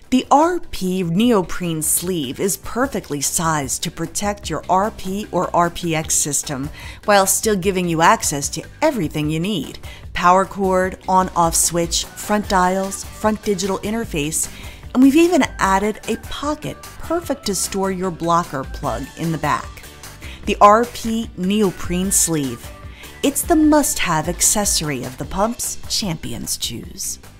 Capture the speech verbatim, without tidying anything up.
The R P Neoprene Sleeve is perfectly sized to protect your R P or R P X system while still giving you access to everything you need: power cord, on-off switch, front dials, front digital interface, and we've even added a pocket perfect to store your blocker plug in the back. The R P Neoprene Sleeve. It's the must-have accessory of the pumps champions choose.